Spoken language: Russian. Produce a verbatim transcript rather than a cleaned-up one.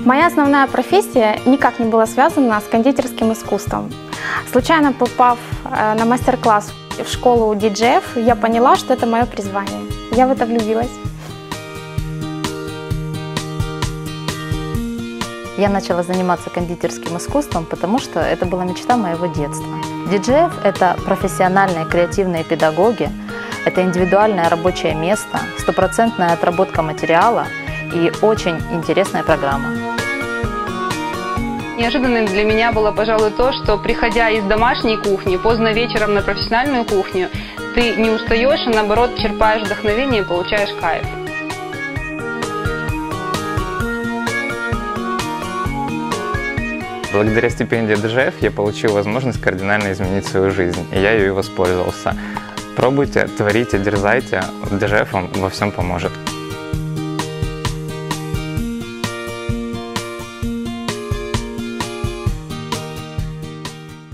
Моя основная профессия никак не была связана с кондитерским искусством. Случайно попав на мастер-класс в школу диджеев, я поняла, что это мое призвание. Я в это влюбилась. Я начала заниматься кондитерским искусством, потому что это была мечта моего детства. Диджеев – это профессиональные креативные педагоги, это индивидуальное рабочее место, стопроцентная отработка материала и очень интересная программа. Неожиданным для меня было, пожалуй, то, что, приходя из домашней кухни, поздно вечером на профессиональную кухню, ты не устаешь, а наоборот черпаешь вдохновение и получаешь кайф. Благодаря стипендии диджеев я получил возможность кардинально изменить свою жизнь, и я ею воспользовался. Пробуйте, творите, дерзайте, диджеев вам во всем поможет.